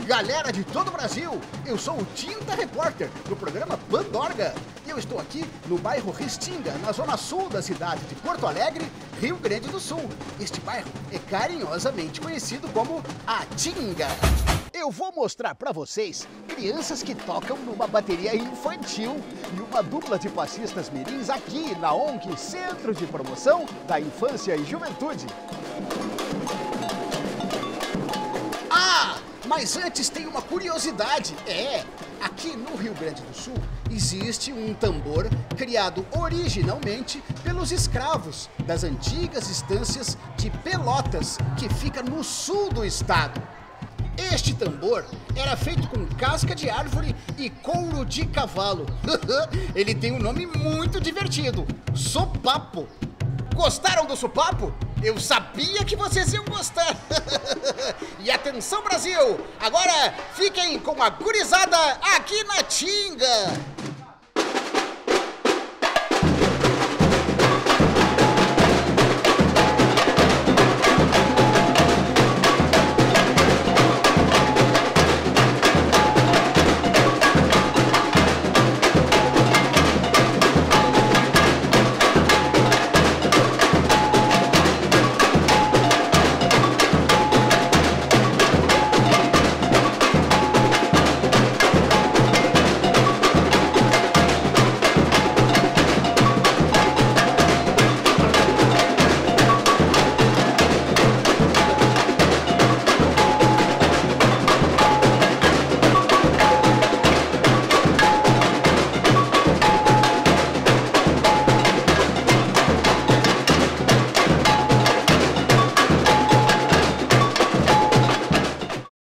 Galera de todo o Brasil, eu sou o Tinta Repórter do programa Pandorga e eu estou aqui no bairro Restinga, na zona sul da cidade de Porto Alegre, Rio Grande do Sul. Este bairro é carinhosamente conhecido como a Tinga. Eu vou mostrar para vocês crianças que tocam numa bateria infantil e uma dupla de passistas mirins aqui na ONG Centro de Promoção da Infância e Juventude. Mas antes tem uma curiosidade, aqui no Rio Grande do Sul existe um tambor criado originalmente pelos escravos das antigas estâncias de Pelotas, que fica no sul do estado. Este tambor era feito com casca de árvore e couro de cavalo. Ele tem um nome muito divertido, sopapo. Gostaram do sopapo? Eu sabia que vocês iam gostar! E atenção, Brasil! Agora fiquem com a gurizada aqui na Tinga!